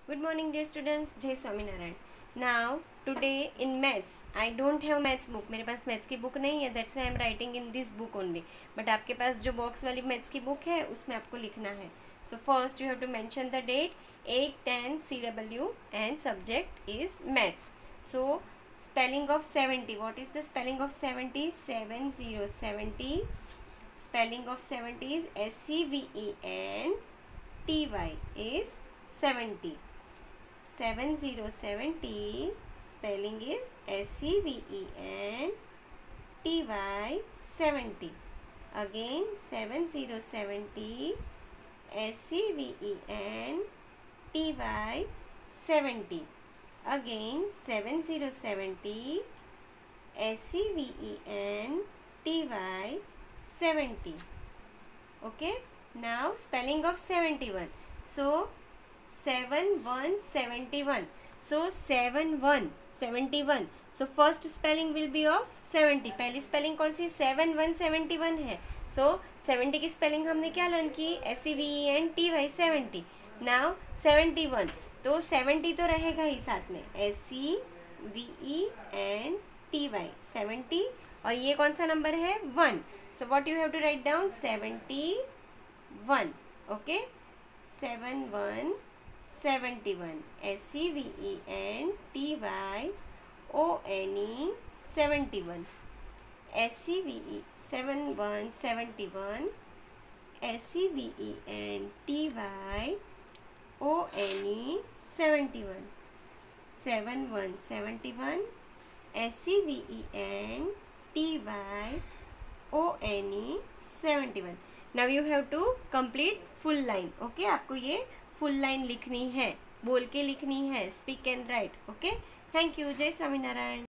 Good morning, dear students. Jai Swaminarayan. Now, today in maths, I don't have maths book. मेरे पास maths की book नहीं है. That's why I am writing in this book only. But आपके पास जो box वाली maths की book है, उसमें आपको लिखना है. So first you have to mention the date 8-10 CW and subject is maths. So spelling of 70. What is the spelling of 70? 70. Spelling of 70 is SEVENTY is 70. 7070 spelling is SEVENTY 70. Again 7070 SEVENTY 70. Again 7070 SEVENTY 70. Okay, now spelling of 71. So 7171. So 7171. So first spelling will be of 70. पहली spelling कौन सी? 7171 है. So 70 की spelling हमने क्या learn की? SEVENTY 70. Now 71. तो 70 तो रहेगा ही साथ में. SEVENTY 70. और ये कौन सा नंबर है? 1. So what you have to write down? 71. Okay. 71. 71 SEVENTY 71 SEVE 7171 SEVENTY 71 7171 SEVENTY 71. Now you have to complete full line. Okay, आपको ये फुल लाइन लिखनी है, बोल के लिखनी है, speak and write. Okay, thank you. जय स्वामीनारायण.